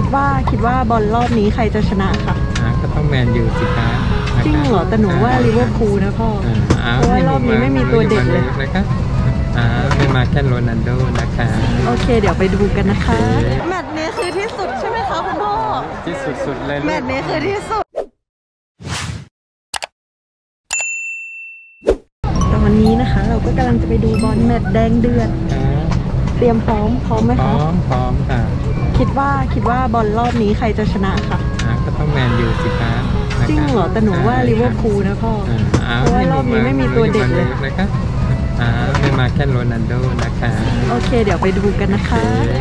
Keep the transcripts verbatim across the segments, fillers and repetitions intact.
ดว่าคิดว่าบอลรอบนี้ใครจะชนะคะก็ต้องแมนยูสิคะจริงเหรอแต่หนูว่าลิเวอร์พูลนะพ่อเพราะว่ารอบนี้ไม่มีตัวเด็กเลยนะคะอ่าเป็นมาแค่โรนัลโดนะคะโอเคเดี๋ยวไปดูกันนะคะแมตช์นี้คือที่สุดใช่ไหมคะคุณพ่อที่สุดๆเลยแมตช์นี้คือที่สุดตอนนี้นะคะเราก็กำลังจะไปดูบอลแมตช์แดงเดือดเตรียมพร้อมพร้อมไหมคะพร้อมพร้อมค่ะคิดว่าคิดว่าบอลรอบนี้ใครจะชนะคะก็ต้องแมนยูสิคะจริงเหรอแต่หนูว่าลิเวอร์พูลนะพ่อเพราะว่ารอบนี้ไม่มีตัวเด็กเลยนะคะอ่าเป็นมาแค่โรนัลโดนะคะโอเคเดี๋ยวไปดูกันนะคะ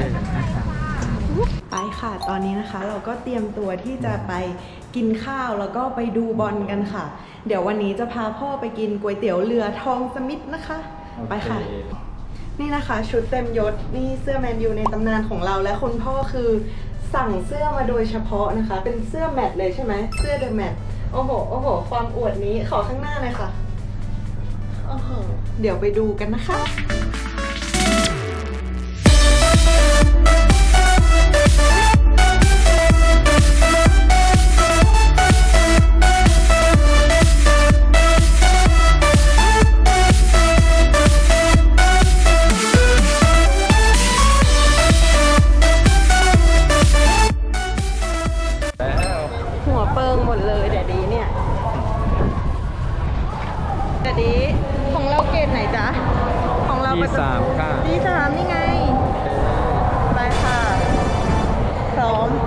ไปค่ะตอนนี้นะคะเราก็เตรียมตัวที่จะไปกินข้าวแล้วก็ไปดูบอลกันค่ะเดี๋ยววันนี้จะพาพ่อไปกินก๋วยเตี๋ยวเรือทองสมิธนะคะไปค่ะนี่นะคะชุดเต็มยศนี่เสื้อแมนยูในตำนานของเราและคุณพ่อคือสั่งเสื้อมาโดยเฉพาะนะคะเป็นเสื้อแมตต์เลยใช่ไหมเสื้อเดอะแมตต์โอ้โหโอ้โหความอวดนี้ขอข้างหน้าเลยค่ะโอ้โหเดี๋ยวไปดูกันนะคะหัวเปิงหมดเลยเดี๋ยวดีเนี่ยเดี๋ยวดีของเราเกรดไหนจ๊ะของเราที่สามค่ะที่สามนี่ไงไปค่ะพร้อม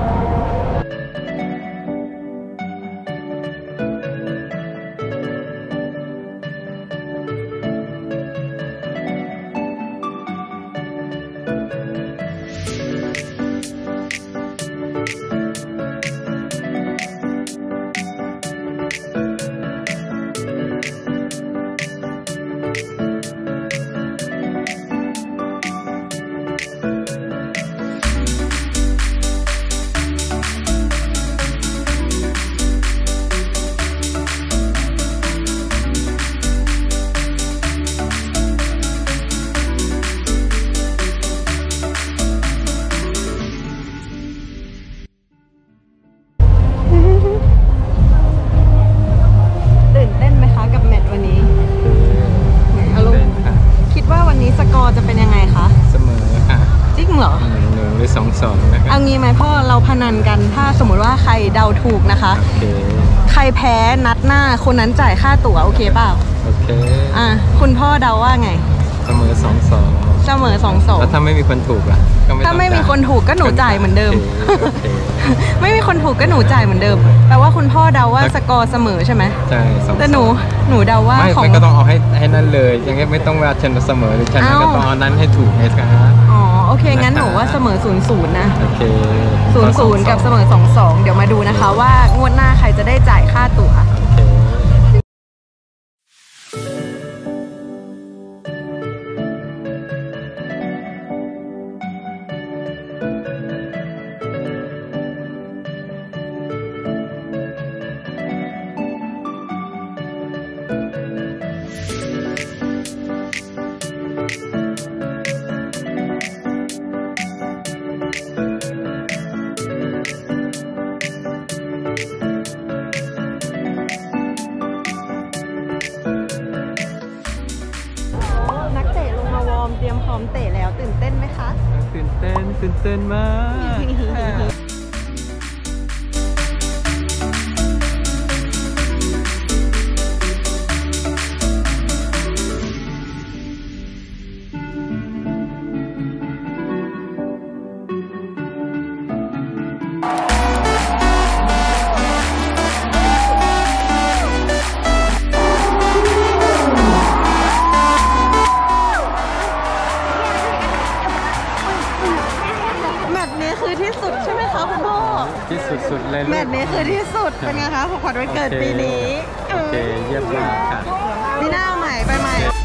สองสองนะครับเอางี้ไหมพ่อเราพนันกันถ้าสมมติว่าใครเดาถูกนะคะ okay. ใครแพ้นัดหน้าคนนั้นจ่ายค่าตั๋วโอเคเปล่าโอเคอ่ะคุณพ่อเดาว่าไงเสมอสองสองเสมอสองสองแล้วถ้าไม่มีคนถูกอ่ะถ้าไม่มีคนถูกก็หนูจ่ายเหมือนเดิม okay. ไม่มีคนถูกก็หนูจ่ายเหมือนเดิมแปลว่าคุณพ่อเดาว่าสกอร์เสมอใช่ไหมใช่สองแต่หนูหนูเดาว่าของไม่ก็ต้องเอาให้ให้นั่นเลยยังไงไม่ต้องว่าชนะเสมอหรือชนะก็ต้องเอานั้นให้ถูกไงคะอ๋อโอเคงั้นหนูว่าเสมอศูนย์ศูนย์นะโอเคศูนย์ศูนย์กับเสมอสองสองเดี๋ยวมาดูนะคะว่างวดหน้าใครจะได้จ่ายค่าตั๋วเตรียมพร้อมเตะแล้วตื่นเต้นไหมคะตื่นเต้นตื่นเต้นมากที่สุดๆเลยแมตช์นี้คือที่สุดเป็นไงคะของขวัญวันเกิดปีนี้โอเคเยี่ยมมากค่ะปีหน้าใหม่ไปใหม่